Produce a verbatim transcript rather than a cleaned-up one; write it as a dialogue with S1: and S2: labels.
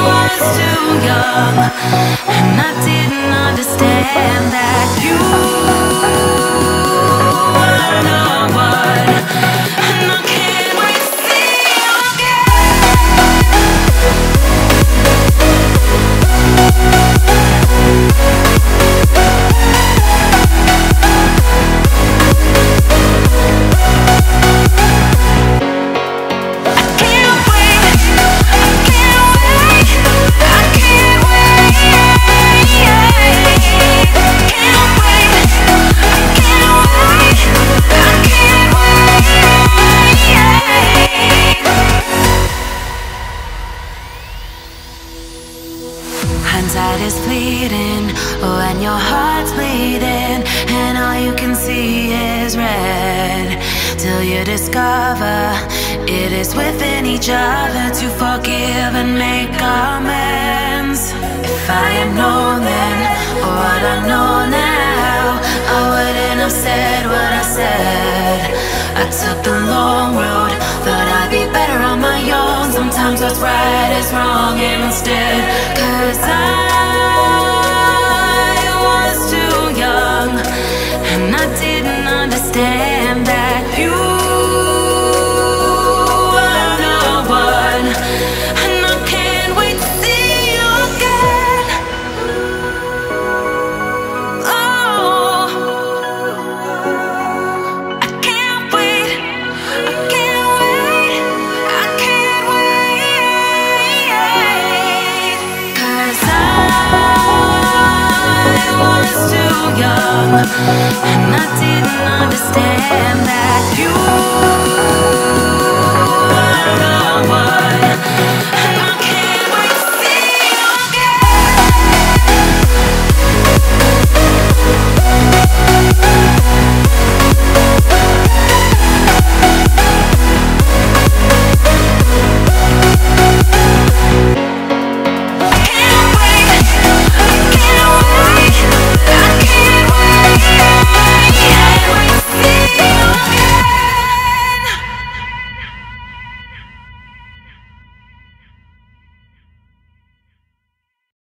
S1: was too young, and I didn't understand that you were the one, and I can't wait to see you hindsight is fleeting when your heart's bleeding and all you can see is red, till you discover it is within each other to forgive and make amends. If I had known then what I know now, I wouldn't have said what I said. I took the long road, thought I'd be better on my own. Sometimes what's right is wrong instead, 'cause I was too young, and I didn't understand that you were the one, and I can't wait to see you again. Oh, I can't wait, I can't wait, I can't wait, 'cause I was too young, and I